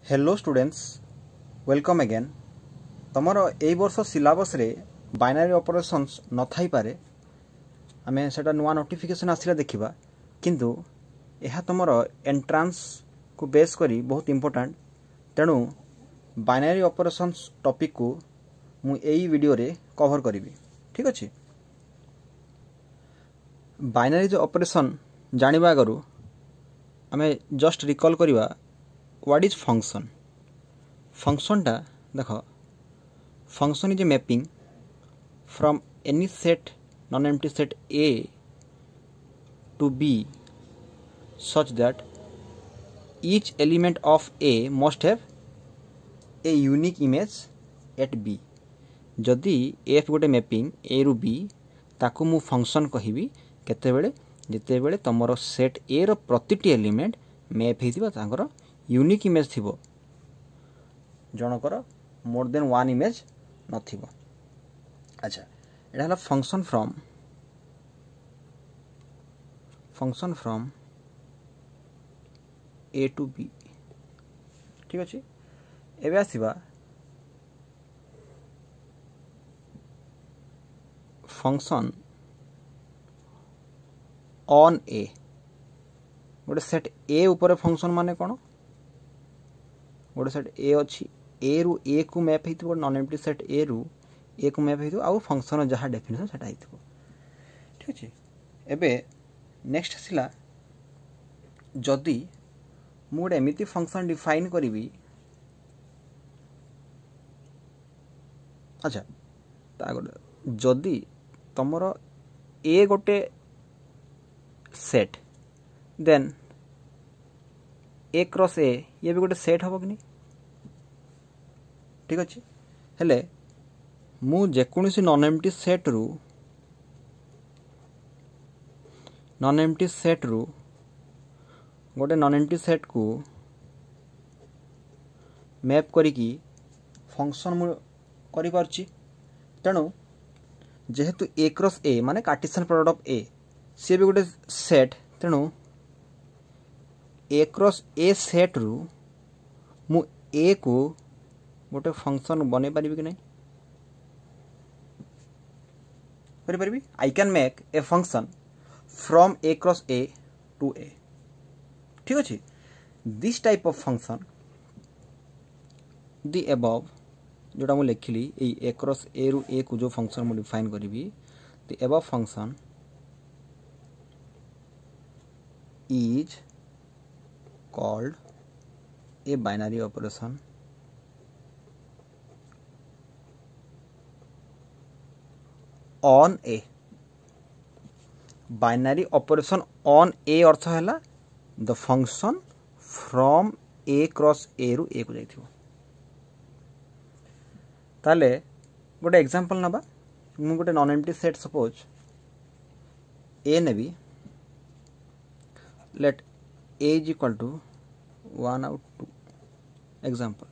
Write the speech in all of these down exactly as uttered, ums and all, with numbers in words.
Hello students welcome again तुमर ए वर्ष syllabus रे बाइनरी ऑपरेशंस न थाई पारे आमे सेटा नुआ नोटिफिकेशन आसिला देखिबा किंतु यह तुमर एंट्रांस को बेस करी बहुत इंपोर्टेंट तेणु बाइनरी ऑपरेशंस टॉपिक को मु एई वीडियो रे कवर करिवि। ठीक अछि, बाइनरी जो ऑपरेशन जानिबा आगरु आमे जस्ट रिकॉल करिवा व्हाट इज फंक्शन। फंक्शन टा देख function is a mapping from any set non empty set A to B such that each element of A must have a unique image at B। जदि F गोटे mapping A रु B ताकू मु function कहिबी केतेबेले जेतेबेले तमरो set A रो प्रतिटी एलिमेंट मैप हेतिबा तांकर यूनिक इमेज थिबो, जनकर मोर देन वन इमेज नथिबो। अच्छा, एटा हला function from function from A to B। ठीक अछि, एबे आसीबा फंक्शन ऑन A। गोटे सेट A ऊपर फंक्शन माने कोन, गोटे सेट A अच्छी A रु A को मैप हेतिबो, नॉन एम्प्टी सेट A रु A को मैप हेतिबो आ फंक्शन जहा डेफिनेशन सेटा हेतिबो। ठीक अछि, एबे नेक्स्ट आसिला जदि मु गोटे एमिति फंक्शन डिफाइन करिवि। अच्छा, ता गोटे जदि तमरो A गोटे set then A cross A ये भी गोटे सेट हबो कि नहीं। ठीक अछि, हेले मु जेकोनोसी नॉन एम्प्टी सेट रु नॉन एम्प्टी सेट रु गोटे नॉन एम्प्टी सेट को मैप करिकी फंक्शन मु करि पारछि। तेणु जेहेतु A क्रॉस A माने कार्टेशियन प्रोडक्ट ऑफ A से भी गोटे सेट, तेणु A क्रॉस A सेट रु मु A को गोटे फंक्शन बने पारिबि कि नहीं, करि पारिबि। I can make a function from A cross A to A। ठीक अछि, this type of function the above जोटा मु लिखिली ए A क्रॉस A रु A को जो फंक्शन मु डिफाइन करिवि, the above function is called a binary operation on A। binary operation on A अर्थ हैला the function from A cross A रु A को जाइथिबो। ताले गोटे एग्जांपल नबा, मु गोटे non empty set suppose A नेबी, let A is equal to one out two example।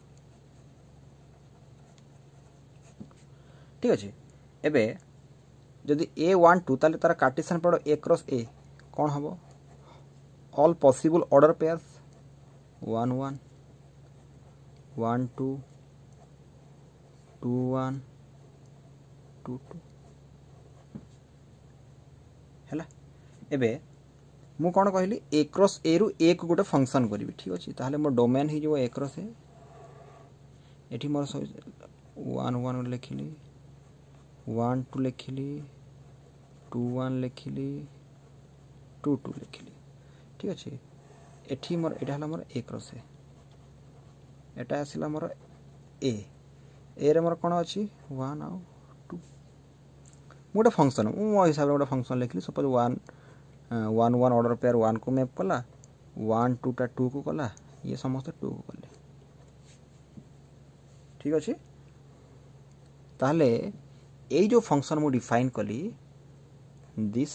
ठीक अछि, एबे जदि A वन टू ताले तार Cartesian product A cross A कोन हबो, all possible order pairs one one one two two one two two हैला। एबे मु कौन कहली A क्रॉस A रु A को गोटे फंक्शन करी। ठीक अच्छे, ताहले मोर डोमेन ही जो A क्रॉस A, एठी मोर वन वन लिखिली, वन टू लिखिली, टू वन लिखिली, टू टू लिखिली। ठीक अच्छे, एठी मोर एटा हला मोर A cross A, Etah आसिला more A A रे मोर कोन अछि वन आ टू। मोटे फंक्शन मो हिसाब रे गोटे फंक्शन लिखिली, suppose one one one order pair one को मैप कला, वन टू टा टू को कला, ये समस्त टू को कले। ठीक अच्छे, ताहले ए जो फंक्शन मु डिफाइन कली, this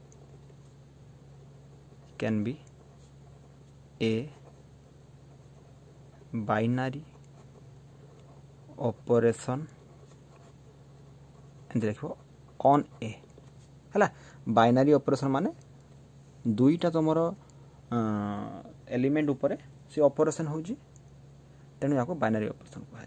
can be a binary operation and देखो ऑन ए हला। बाइनरी ऑपरेशन माने दुईटा तुमर एलिमेंट ऊपर से ऑपरेशन होजी, तेणु या बाइनरी ऑपरेशन कह।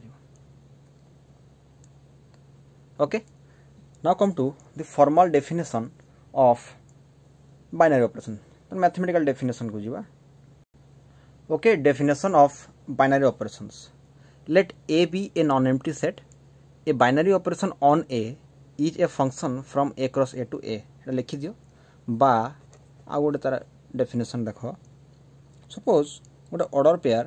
Okay, now come to the formal definition of binary operation. Mathematical definition को जीवा। Okay, definition of binary operations. Let A be a non empty set. A binary operation on A is a function from A cross A to A. लिखि दियो बा आ गोटे तार definition देख। Suppose गोटे order pair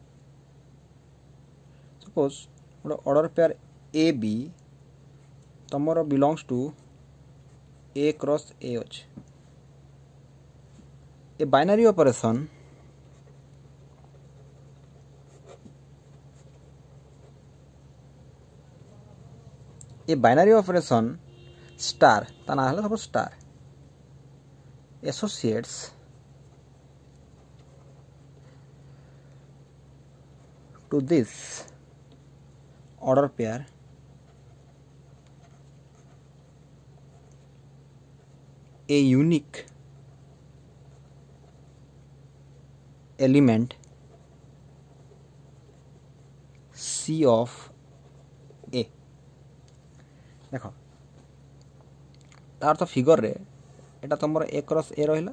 suppose गोटे order pair a b तमर belongs to A cross A अच्छे। A binary operation a binary operation star ता ना है suppose star associates to this order pair a unique element C of A। देख तार तो figure रे एटा तुम ए क्रॉस ए रहा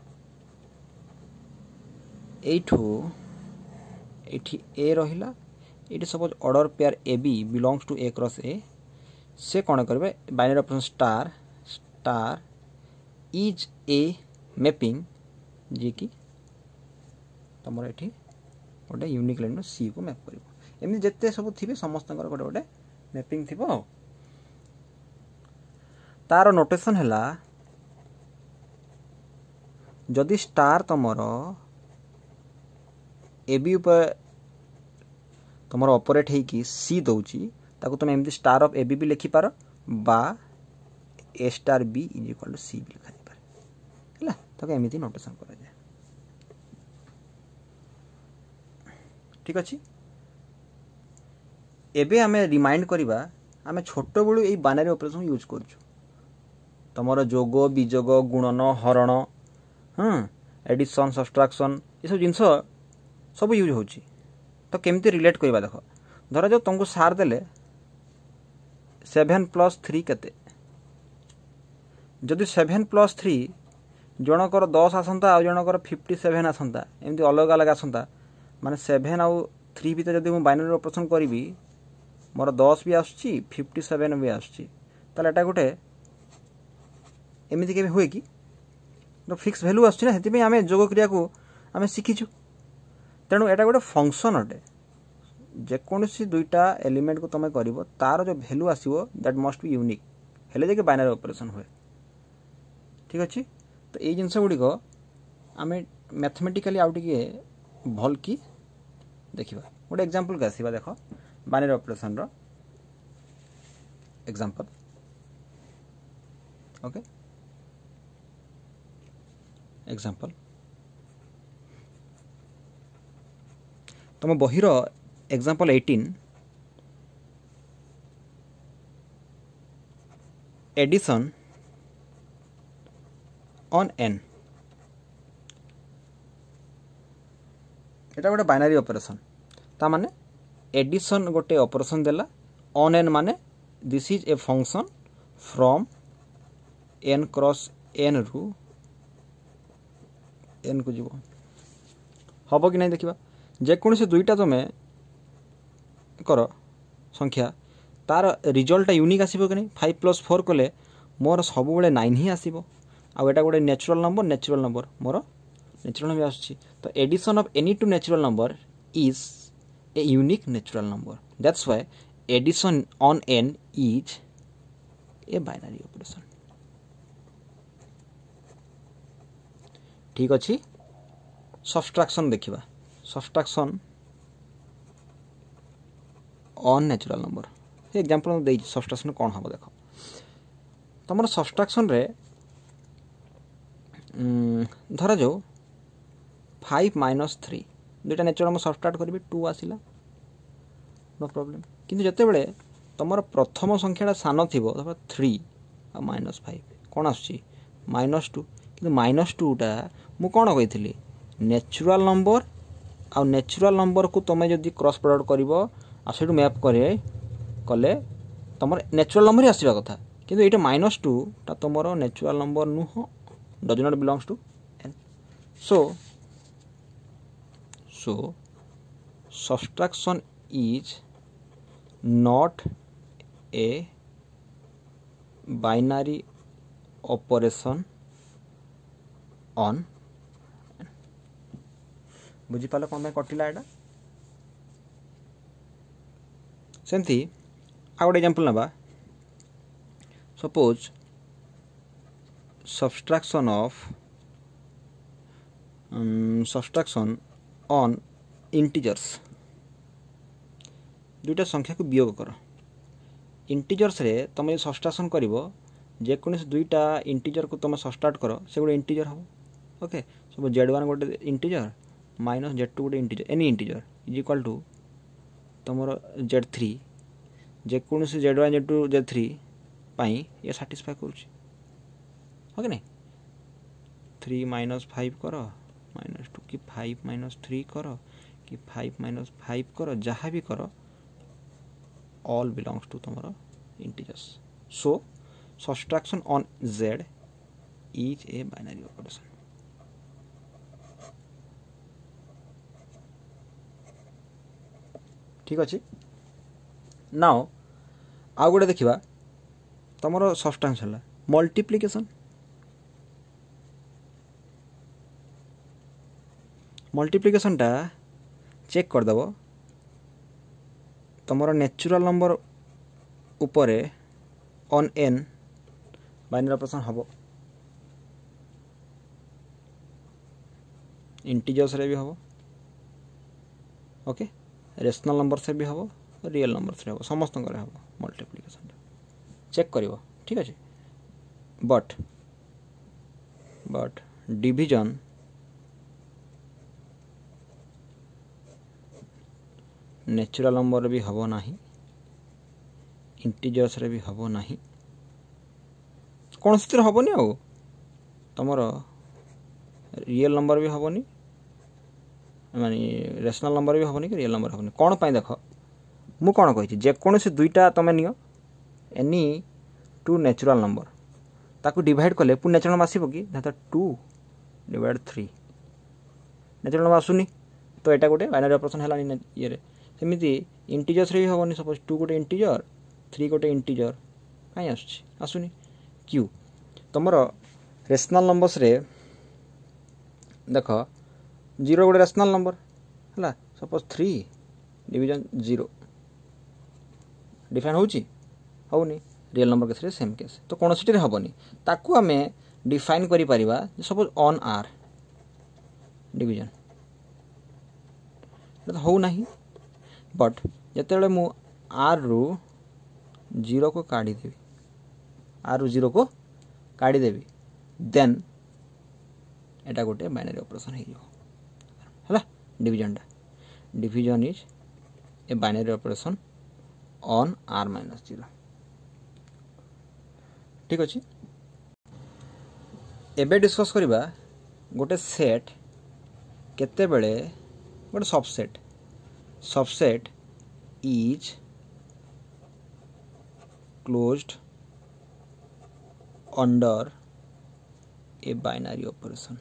एठू एठी ए रहा ये suppose order pair a b belongs to A cross A. से कौन करेंगे binary operation star star is a mapping जी कि तुम ये गोटे यूनिक लाइन सी को मैप कर एमती जिते सब थे समस्त गोटे गोटे मैपिंग थी। तार नोटेशन है जदि स्टार तुमर ए बी उपर तुम ऑपरेट होगी सी दौची ताको तुम एमती स्टार ऑफ ए बी भी लिखिपार बा a star B is equal to c भी लिखा है ताको एमती नोटेशन करा जाए। ठीक अच्छे एबे आमे रिमाइंड करिबा आमे छोट बेलू ये बाइनरी ऑपरेशन यूज करछु। तुमर जोग विजोग गुणन हरण हाँ एडिशन सब्सट्रैक्शन ये सब जिनस सब यूज होची। तो केमती रिलेट करवा देख धर जो तुमको सार देले सेवेन प्लस थ्री केते जदि सेवेन प्लस थ्री जनकर दस आसंता आ जनकर फिफ्टी सेवेन आसंता एमती अलग अलग आसंता माने सेवेन आउ थ्री भी जब मुझे बाइनरी ऑपरेशन करी मोर दस भी आसुची फिफ्टी सेवेन भी आसुची ताले एटा गोटे एमती के हुए कि तो फिक्स वैल्यू आसुची ना हेति आमे जोग क्रिया को आमे शिखिछु। तेणु एटा गोटे फंक्शन अटे जेकोसी दुईटा एलिमेंट को तुम कर तार जो वैल्यू आसो दैट मस्ट बी यूनिक हेले जाके बाइनरी ऑपरेशन हुए। ठीक अच्छे तो ये जिनस गुड़िक आम मैथमेटिकली आउ टे भल कि देखा गोटे एग्जांपल के आसवा देख बाइनरी ऑपरेशन रो एग्जांपल। ओके एग्जांपल तुम बहिर example eighteen addition on N एटा गोटे बाइनरी ऑपरेशन ता माने एडिशन गोटे ऑपरेशन देला ऑन एन माने this is a function from N cross N रु एन को जीव हम कि नहीं देखा जेकोसी दुईटा तुम कर संख्या तार रिजल्टा यूनिक आसो कि नहीं फाइव प्लस फोर कले मोर सब बेले नाइन ही आसो आटा गोटे नेचुरल नंबर नेचुरल नंबर मोर नेचुरल नंबर आसुची। तो addition of any two natural number is a unique natural number that's why addition on N is a binary operation. ठीक अच्छे सब्सट्रैक्शन देखिबा subtraction on natural number example दे subtraction कौन हम देख तुम सब्सट्रैक्शन रे धर जाओ फाइव माइनस थ्री दुईटा नेचुरल नंबर सब्सट्रैक्ट करी टू आसला नो प्रॉब्लम किंतु जते बेले तुम प्रथम संख्याटा सान थी थ्री आ माइनस फाइव कौन आसुची माइनस टू कि माइनस टूटा मु कौन कही नेचुरल नंबर आ नेचुरल नंबर को तुम जदि क्रॉस प्रोडक्ट करिवो आ सेटू मैप करे कले तुमर नेचुरल नंबर ही आसीबा कथा किंतु एटा माइनस टू ता तुमर नेचुरल नंबर नुह does not belongs to n so so subtraction is not a binary operation on बुझी पाल कौन कटिला एटा सेमती आ गोटे एग्जांपल नबा suppose subtraction of um, subtraction on integers दुईटा संख्या को वियोग कर इंटीजर्स रे तुम सबट्रैक्शन करिवो जे कोनस दुईटा इंटीजर को तुम सबट्रैक्ट करो से गोटे इंटीजर हो ओके सब जेड वन गोटे इंटीजर माइनस जेड टू गोटे integer any integer is equal to तुमर जेड थ्री जे कोनस z one z two z three पाई ये सैटिस्फाई करूची ओके नहीं थ्री माइनस फाइव कर माइनस टू कि फाइव माइनस थ्री कर कि फाइव माइनस फाइव कर जहाँ भी कर all belongs to तुम्हारा integers so subtraction on z is a binary operation ठीक अच्छे नाउ आउ गोटे देखा तुम सबट्रैक्शन है मल्टीप्लिकेशन मल्टीप्लिकेशन टा चेक करदेव तुमर नेचुरल नंबर उपरे ऑन एन बाइनरी ऑपरेशन हम इंटीजर्स रे भी हम ओके रेशनल नंबर से भी हम रियल नंबर से हम समस्त हम मल्टीप्लिकेशन चेक करिवो ठीक अच्छे but but division natural number भी हम ना इंटीजर्स रे भी हम ना कौन से हेनी आ तुम रियल नंबर भी हेनी माने रेशनल नंबर भी हेनी कि रियल नंबर हेनी कौन पाई देख मु कौन कही जेकोसी दुईटा तुम नियो एनी टू नेचुरल नंबर ताकू डिवाइड कले पुणी नेचुरल नंबर आसो कि two divide three natural number आसुनी तो यहाँ गोटे बाइनरी ऑपरेशन है ये सेमती इंटीजर्स रे भी हेनी सपोज टू गोटे इंटीजर थ्री गोटे इंटीजर कहीं आसुनी क्यू तुम रेशनल नंबर्स रे देख जीरो गोटे रेशनल नंबर है suppose three division zero define होची होनी रियल नंबर केस रे सेम केस तो कौन सी हेनी ताकू आम डिफाइन करि परिबा सपोज ऑन आर डिवीजन हो नहीं बट जिते मु आर रु जीरो को काढ़ी देवी आर रु जीरो को काढ़ी देवी देन एटा गोटे बाइनरी ऑपरेशन है डिवीजन टा division is a binary operation on R minus zero ठीक अच्छे एबे डिस्कस करिबा गोटे सेट केते बेले गोटे subset subset is closed under a binary operation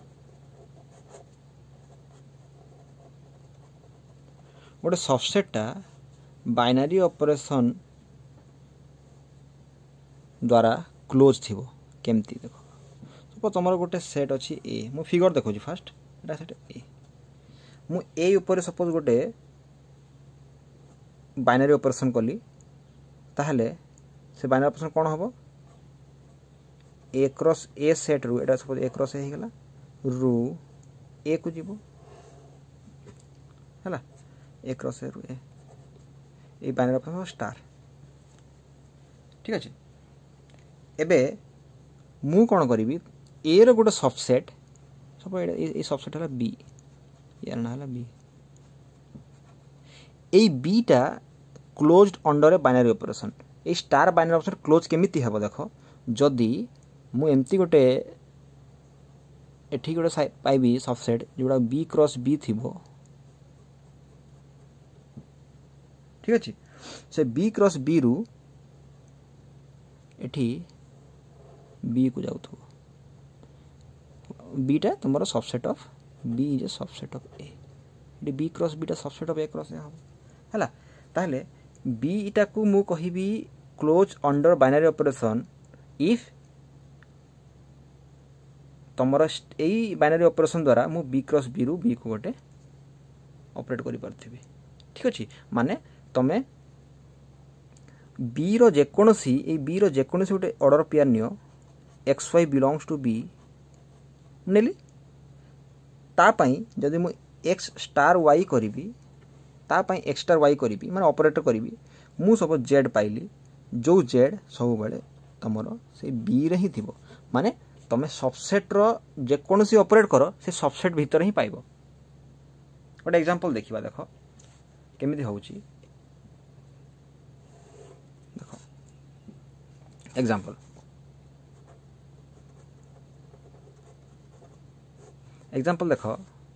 गोटे सबसेटा बाइनरी ऑपरेशन द्वारा क्लोज थी केमती देख सपोज तुम गोटे सेट अच्छी ए मु फिगर देखो फास्ट एटा सेट ए मु ए ऊपर सपोज गोटे बाइनरी ऑपरेशन कली ताहले से बाइनरी ऑपरेशन कौन हम ए क्रॉस ए सेट रु एटा सपोज ए क्रॉस ए हो गला रु ए को जीवो है ए क्रॉस ए रु A a binary operation star ठीक अच्छे एबे मु कौन करी ए रो गोटे सबसेट सपोज ए सबसेट है बी यार ना बी ए बीटा closed under a binary operation a star binary operation close केमिति हेबो देखो जदि मु एमती गोटे एठी गोटे पाइबी सबसेट जोड़ा बी क्रॉस बी थिबो ठीक अच्छे से बी क्रॉस बी रु एठी बी को जाऊ बीटा तुम subset of B is a subset of A B cross बीटा subset of A cross A हम हैला ताहले बी इटा को मु कहिबी close under binary operation if तुमर यही बाइनरी ऑपरेशन द्वारा मु बी क्रॉस बी रु बी को गोटे ऑपरेट करि पारथिबी ठीक अछि माने तमे बी रो जेकोनसी ए बी रो जेकोनसी गोटे ऑर्डर पेयर नियो x y belongs to B नेली ता पई जदि मु एक्स स्टार वाई करिबी ता पई एक्स स्टार वाई करिबी माने ऑपरेटर करिबी मु सब जेड पाइली जो जेड सब बेले तमरो से बी रे ही थिबो माने तमे सबसेट रो जेकोनसी ऑपरेट करो से सबसेट भीतर ही पाइबो गोटे एग्जांपल देखिबा देखो केमिति होउची देखो एग्जांपल एग्जांपल देखो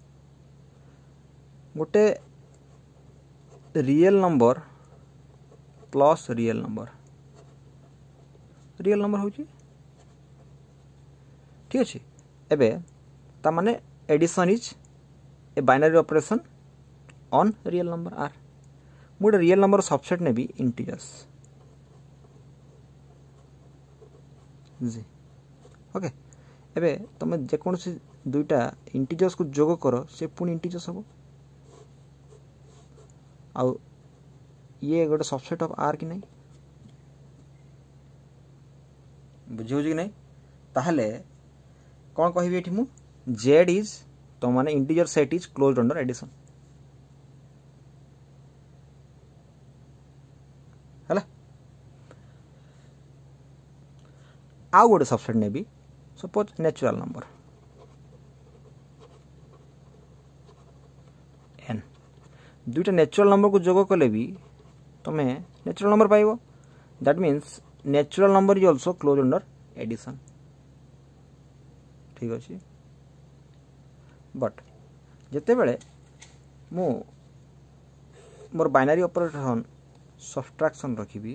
गोटे real number plus real number real number होउची ठीक अच्छे एबे ता माने addition is a binary operation on real number R मोटे रियल नंबर सबसेट ने भी इंटीजर्स जी ओके एबे तुम जेकोन से दुईटा इंटीजर्स को जोग करो से पुणी इंटीजर्स हम आउ ये गोटे सबसेट ऑफ आर कि नहीं बुझे कि नहीं ताहले कौन कहि एठी मु जेड इज तो माने integer set is closed under addition हला आउ गोटे सबसेट ने भी सपोज नेचुरल नंबर एन दुईटा नेचुरल नंबर को जोग कले भी तमे नेचुरल नंबर पाइबो that means natural number is also close under addition ठीक अच्छे बट जिते बेले मु मोर बाइनरी ऑपरेशन सब्सट्रैक्शन रखिबी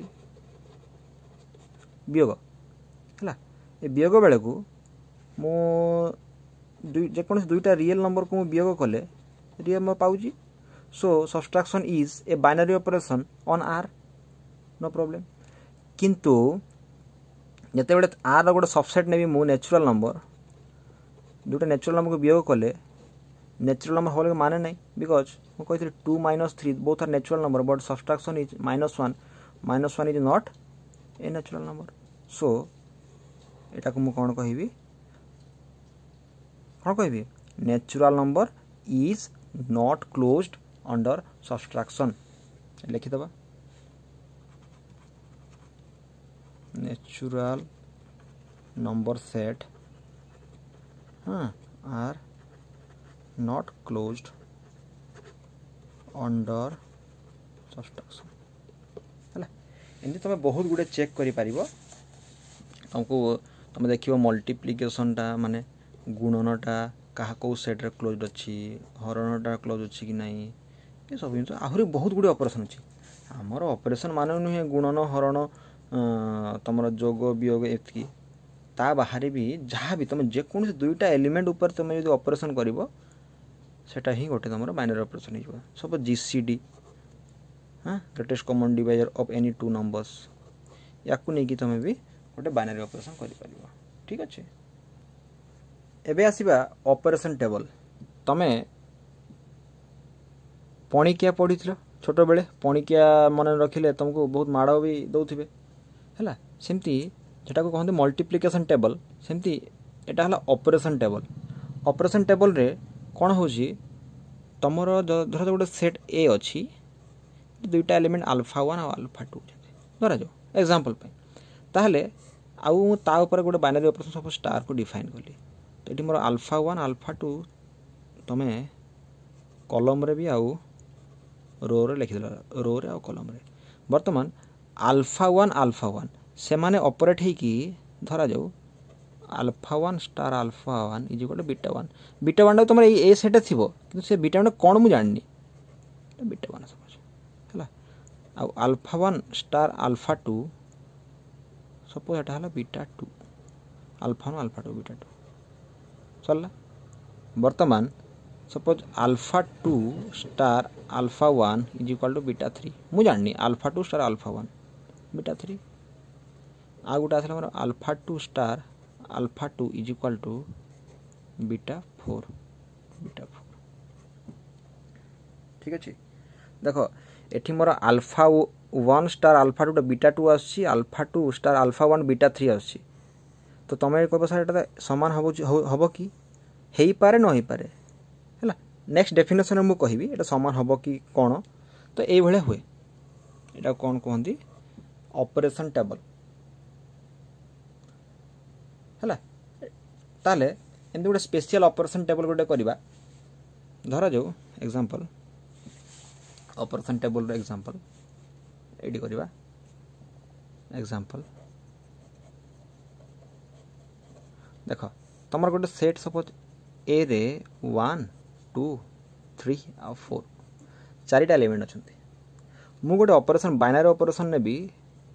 वियोग है ए वियोग बेले को मु जेकोन दुईटा रियल नंबर को मु वियोग कले रियल नंबर पाउची so subtraction is a binary operation on R no problem किंतु जिते बेले आर गोटे सबसेट ने भी मु नेचुरल नंबर दुटा नेचुरल नंबर को वियोग कले नेचुरल नंबर होले माने नहीं बिकॉज मु कहि two minus three both are natural number but subtraction is minus one minus one is not a natural number so एटा को मु कोन कहिबी कोन कहिबी natural number is not closed under subtraction लिखि दबा नेचुरल नंबर सेट हाँ are not closed under subtraction है एमती तुम बहुत गुड़े चेक करि पारिबो तुमको तुम देखिबो मल्टीप्लिकेशन टा माने गुणनटा कहा को सेट रे क्लोज्ड अछि हरणटा क्लोज अछि कि नहीं ये सब जिन आहुरी बहुत गुड़े ऑपरेशन अछि हमर ऑपरेशन माने नुहे गुणन हरण तुम जोग वियोग एतकी ता बाहर भी जहाँ भी तुम जेको दुईटा एलिमेंट ऊपर तुम जो ऑपरेशन करिवो सेटा ही गोटे तुम बाइनरी ऑपरेशन हो सब जीसीडी हाँ greatest common divisor of any two numbers या नहीं कि तुम भी गोटे बाइनरी ऑपरेशन कर पारिबो ठीक अच्छे एबे आसीबा ऑपरेशन टेबल तमे पणिकिया पढ़िथिलो छोट बेले पणिकिया मन रखिले तुमको बहुत माड़ भी दौथिबे हैला सेमती जेटा को कहते मल्टीप्लिकेशन टेबल सेमती एटा हला ऑपरेशन टेबल ऑपरेशन टेबल रे कौन होची तमर धर गोटे सेट ए अच्छी दुईटा एलिमेंट अल्फा वन और अल्फा टू धरा जाओ एग्जांपल पे ताहले आउ ता ऊपर गोटे बाइनरी ऑपरेशन सब स्टार को डिफाइन कली तो ये मोर अल्फा वन अल्फा टू तमे कॉलम रे भी आउ रो रे लिखि देला रो रे आ कॉलम रे वर्तमान अल्फा वन अल्फा वन से माने ऑपरेट है कि धरा जाऊ alpha one star alpha one is equal to beta one beta one तुम ए सेट थी कि से बीटा वन कौन मुझे जाननी बीटा वन समझ है आउ alpha one star alpha two suppose एटा हला beta two alpha one alpha two beta two सरला वर्तमान suppose alpha two star alpha one is equal to beta three मु जाननी alpha two star alpha one beta three आ गोटे आसला मोर alpha two star alpha two is equal to beta four beta four ठीक अच्छे देख एठी मोर alpha one star alpha two beta to आसी alpha two star alpha one beta three आसी तो तुम कह सर एटा सामान हम हम कि हो पारे न हो पारे है नेक्स्ट डेफिनेशन मु कहबी एटा सामान हम कि कौन तो ये भाया हुए एटा कौन कहती ऑपरेशन टेबल है ताले एमती गोटे स्पेशल ऑपरेशन टेबल गोटे करवा धरा जाऊ एग्जांपल ऑपरेशन टेबल एग्जांपल एडी करवा एग्जांपल देख तुम गोटे सेट सपोज ए रे वन टू थ्री आ फोर चारिटा एलिमेंट अच्छा मु गोटे ऑपरेशन बाइनरी ऑपरेशन ने भी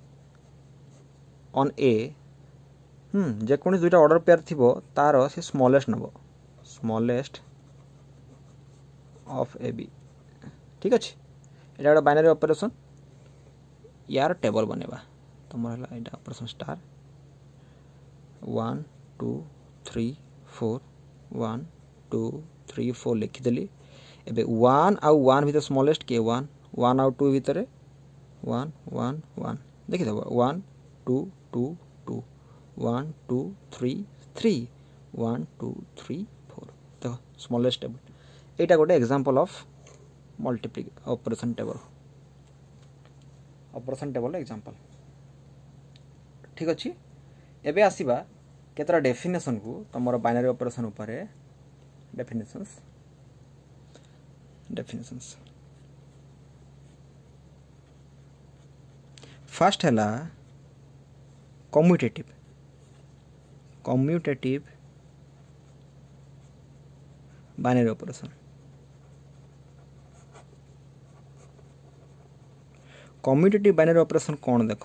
ऑन ए हम्म जेकोनी दुईटा ऑर्डर पेयर थिबो तार से स्मॉलेस्ट नबो स्मॉलेस्ट ऑफ ए बी ठीक अच्छे एटा गोटे बाइनरी ऑपरेशन यार टेबल बनेबा तुम है एटा operation star one two three four one two three four लिखिदेली एबे वन आउ वन भीतर स्मॉलेस्ट के वन वन आउ टू भीतर वन वन वन देखी देव one two two two one two three three one two three four देख स्मॉलेस्ट टेबल एटा गोटे example of multiply operation table operation table example ठीक अच्छे एबे आसीबा केतरा डेफिनेशन को तुम बाइनरी ऑपरेशन ऊपर डेफिनेशंस डेफिनेशंस फर्स्ट है commutative commutative binary operation commutative binary operation कौन देख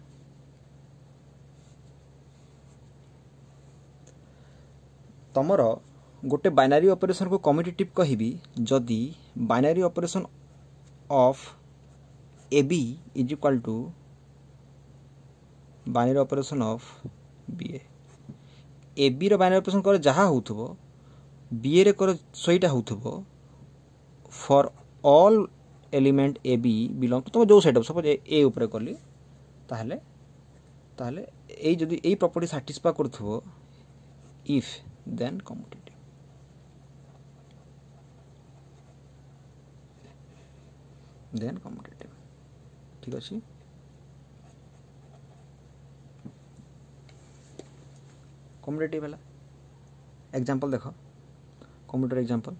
तमर गोटे बाइनरी ऑपरेशन को कम्यूटेटिव कहबी जदि binary operation of A B is equal to binary operation of B A A B रो बाइनरी ऑपरेशन कर जहाँ होथबो बी ए रे कर सहीटा होथबो for all element A B belong to तुम जो सेटअप सपोज ए ऊपर कली ताहले ताहले ए जदि ए प्रॉपर्टी सैटिस्फाई करथबो if then commutative then commutative ठीक अछि कम्यूटेटिव है एग्जांपल देख कम्यूटेटिव एग्जांपल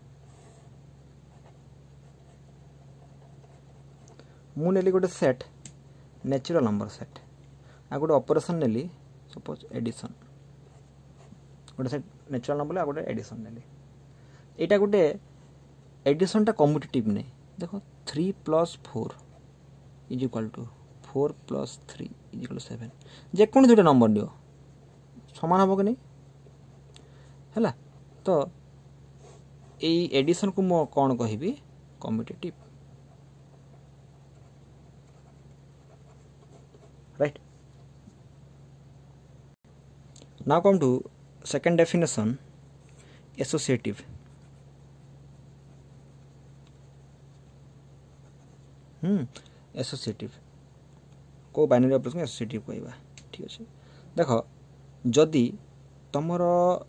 मु नेली गोटे सेट नेचुरल नंबर सेट आ गोटे ऑपरेशन नेली सपोज एडिशन गोटे सेट नेचुरल नंबर आ गोटे एडिशन नेली एटा गोटे एडिशन टा कम्यूटेटिव नहीं देखो three plus four is equal to four plus three is equal to seven जेको दुटा नंबर दियो समान हम कि नहीं है तो यही एडिशन को मो कौन कहबी commutative right now come to second definition associative hmm associative को बाइनरी ऑपरेशन एसोसिएटिव कहबा ठीक अच्छे देख जदि तुमर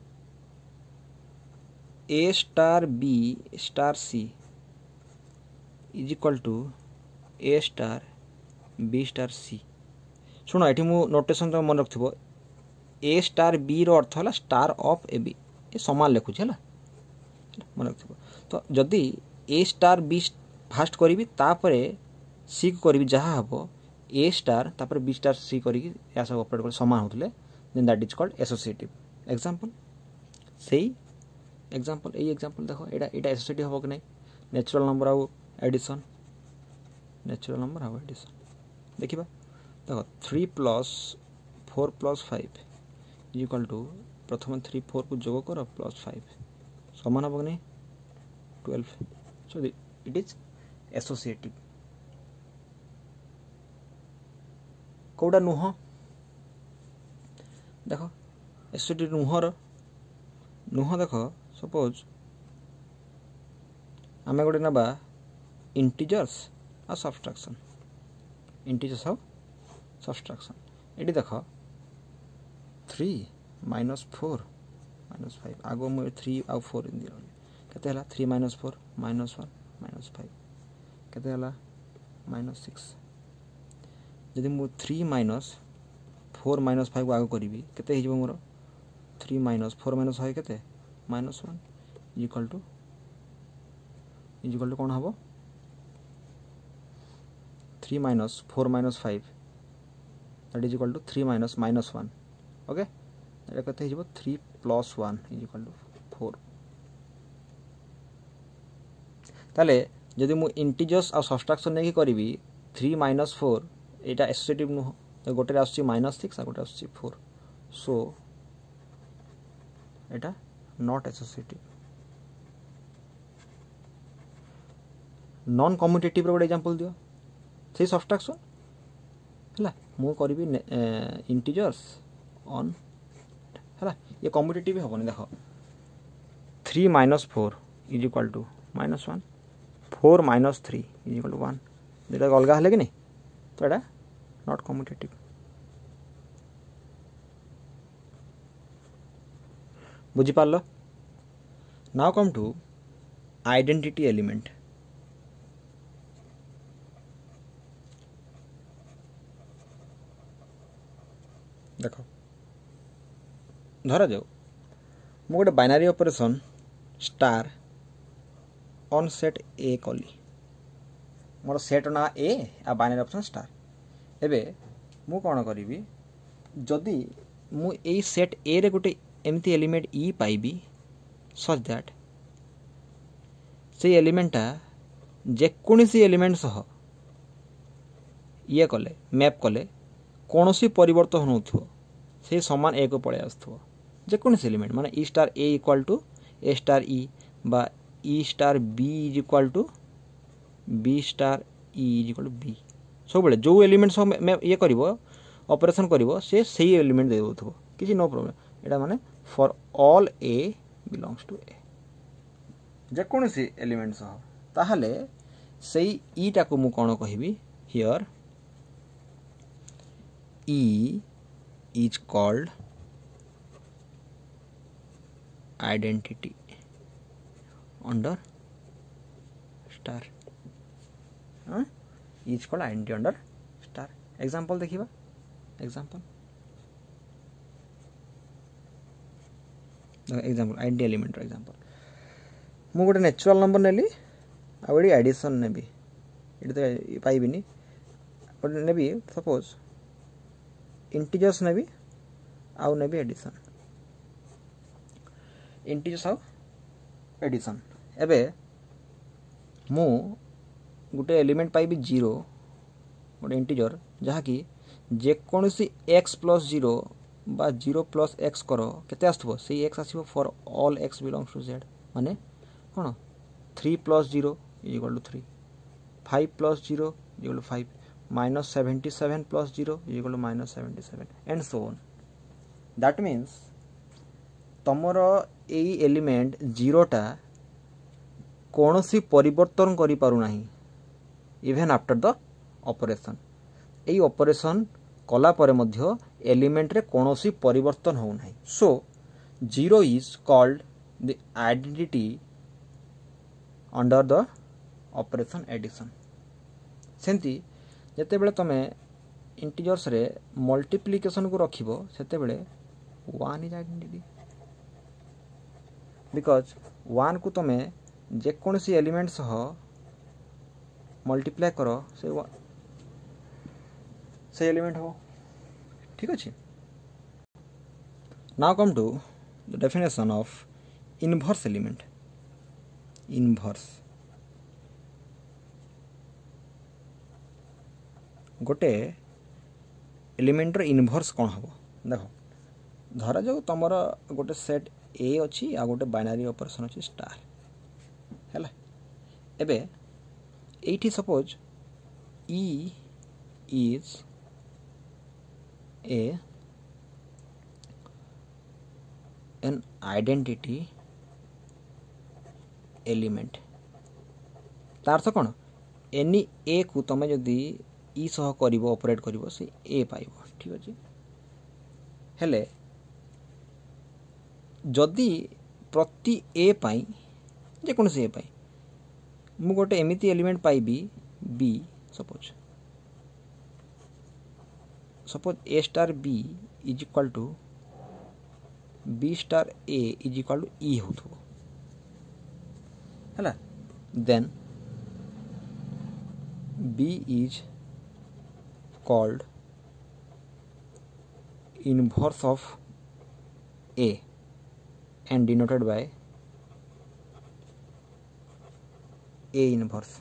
A star B star C is equal to A star B star C शुण ये मु नोटेशन तुम मन रखिथबो ए स्टार बी रो अर्थ है स्टार ऑफ ए बी ये समान लिखुଛି है मन रखिथबो तो जदि ए स्टार बी फास्ट करी तापरे सी को करी जहाँ हम ए स्टार तापर बी स्टार सी करी या सब ऑपरेट कर समान होतले then that is called associative example सही एग्जांपल यही एग्जांपल देखो एटा एटा एसोसिएटिव हो कि नहीं नेचुरल नंबर आउ एडिशन नेचुरल नंबर आउ एडिशन देखा देख three plus four plus five equal to प्रथम थ्री फोर को जोग कर प्लस फाइव समान हम नहीं twelve so it is associative कौटा नुह देख एसोसिएटिव नुहर नुह देख सपोज आम गोटे ना इंटीजर्स आ सबट्रैक्शन इंटीजर्स आ सबट्रैक्शन ये देख three minus four minus five आग मुझे थ्री आउ फोर केते हला three minus four minus one minus five केते हला माइनस सिक्स जदि मु three minus four minus five आग करी केते हो मोर three minus four minus five केते minus one equal to equal to कौन हम three minus four minus five that is equal to three minus minus one okay कहते हो three plus one is equal to four ताले जदि मु integers आ subtraction नहीं करी थ्री माइनस फोर यहाँ एसोसिएटिव नुह तो गोटे आस माइनस सिक्स आ गोटे आस फोर सो यहाँ नॉट एसोसिएटिव नॉन कम्यूटेटिव गोटे एग्जांपल दियो से सबट्रैक्शन है मु करी इंटीजर्स ऑन है ये कम्यूटेटिव हेनी देख three minus four is equal to minus one four minus three is equal to one दुटा अलग है कि नहीं तो यहाँ नॉट कम्यूटेटिव बुझीपार now come to identity element देख धरा जाऊ मु गोटे binary operation star on set A कली मोर सेट ना ए आ बाइनारी ऑपरेशन स्टार एबे मु कौन करी जदि मु ए सेट ए रे गोटे एमती एलिमेंट ई पाइबी सच दैट से एलिमेंटा जेकोसी एलिमेंट सह ये कले मैप कले कौन सी परिवर्तन हो से समान ए को पलि आसो जेकोसी एलिमेंट माने E star A equal to A star E बा E star B is equal to B star E is equal to B सब बेले जो एलिमेंट सब ये करिवो ऑपरेशन करिवो से सही एलिमेंट दे दउथबो किछि नो प्रॉब्लम एटा माने for all A belongs to A जेकोसी एलिमेंट सह ताहले सही ई टाको मु कोन कहिबी here E is called identity under star huh? E is called identity under star example देखिबा example example identity element रो example मु गोटे नेचुरल नंबर नेली आ गोटे एडिशन नेबी एटी तो पाइबिनी गोटे नेबी सपोज इंटीजर्स नेबी आउ नेबी एडिशन इंटीजर्स आउ एडिशन एबे मु गोटे एलिमेंट पाइबी जीरो गोटे इंटीजर जहाँ कि जेकोसी एक्स प्लस जीरो बा जीरो प्लस एक्स कर केते आसथबो से एक्स आसीबो for all X belongs to Z माने कोन three plus zero is equal to three five plus zero is equal to five minus seventy-seven plus zero is equal to minus seventy-seven and so on. That means तमरो ए element जीरोटा कौन सी परिवर्तन करि पारु नाही इवेन आफ्टर द ऑपरेशन ए ऑपरेशन कला परे मध्य एलिमेंट रे कौन सी परिवर्तन हो नाही so zero is called the identity under the operation addition सेंती जेते बेले तमे इंटीजर्स रे मल्टीप्लिकेशन को रखिबो सेते बेले one is identity because one को तमे जे कोनसी एलिमेंट सह मल्टीप्लाई करो से से एलिमेंट हो ठीक अछि now come to the definition of inverse element inverse गोटे एलिमेंटर इनवर्स कौन हम देख धरा जाऊ तुम गोटे सेट ए अच्छी आ गोटे बाइनारी ऑपरेशन अच्छी स्टार है एबे एठी suppose E is a an identity element तार तो कौन एनी ए को तुम जदि ई सह कर ऑपरेट कर से ए पाइब ठीक अच्छे हेले जदि प्रति ए पाई जेकोसी ए पाई मु गोटे एमिति एलिमेंट पाइबी B suppose suppose A star B is equal to B star A is equal to E हो है then B is called inverse of A and denoted by A inverse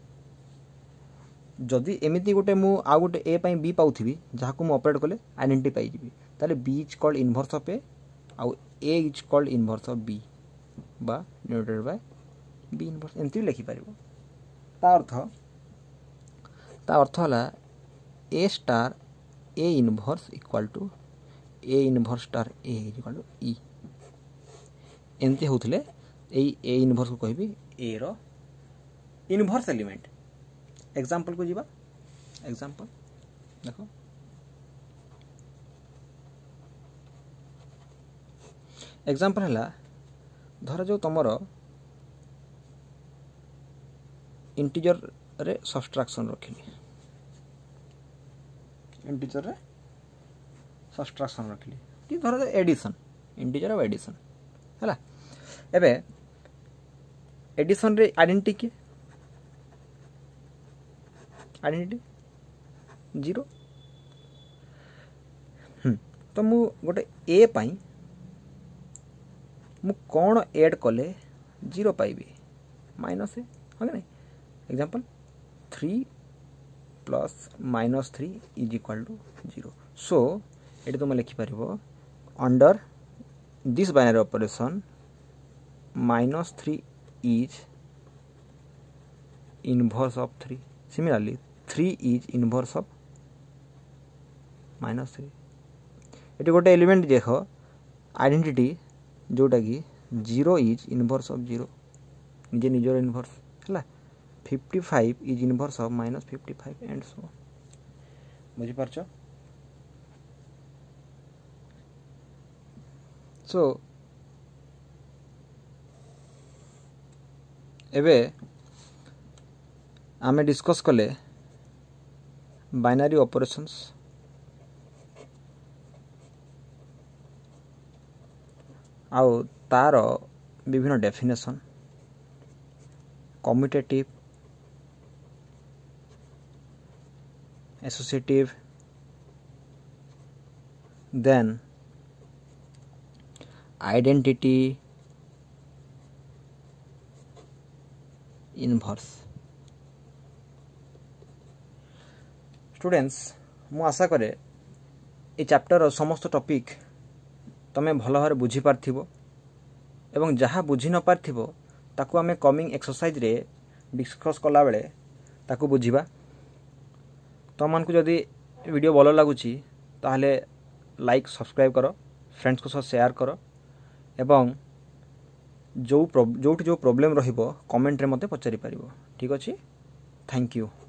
जदि एमती गोटे मु आ गोटे ए पाई बी पाउथि जहाँ को ऑपरेट कले आइडेंटिटी पाइबी ताले B is called inverse of A आउ A is called inverse of B बा डिनोटेड बाय बी इनवर्स एमती लिखि पारिबो ता अर्थ ता अर्थ होला A star A inverse equal to A inverse star A equal to E एमती होउथले एई ए इनवर्स को कहबी ए रो इनवर्स एलिमेंट एग्जांपल को जीवा एग्जांपल देखो एग्जांपल हला धर जो तमरो इंटीजर रे सब्सट्रैक्शन रखिली इंटीजर रे सब्सट्रैक्शन रखिली कि धर जो एडिशन इंटीजर ऑफ एडिशन हला एबे एडिशन रे आइडेंटिटी के आइडेंटिटी जीरो हम तो मु गोटे ए पाई मु कौन ऐड कले जीरो पाइबी माइनस ए हाँ नहीं example three plus minus three is equal to zero so ये तुम लिखिपर under this binary operation minus three is inverse of three similarly three is inverse of minus three ये गोटे element देख identity जोटा कि zero is inverse of zero निजे निजर इनवर्स है fifty five is inverse of minus fifty five and so बुझीपार so एबे आमे डिस्कस कले बाइनरी ऑपरेशंस आउ तार विभिन्न definition commutative associative then identity inverse students मु आशा करे ये चैप्टर समस्त टॉपिक तमे भल भाव बुझी पार्थिबो एवं जहाँ बुझी न पार्थिबो ताकू आमे कमिंग एक्सरसाइज रे डिस्कस कला बेले ताकू बुझीबा तुम मानकु जदि वीडियो भल लगुची ताहले लाइक सब्सक्राइब करो फ्रेंड्स को साथ शेयर करो एवं जो जो जो प्रॉब्लम रहिबो कमेंट रे मते पचारि पारिबो ठीक अछि थैंक यू।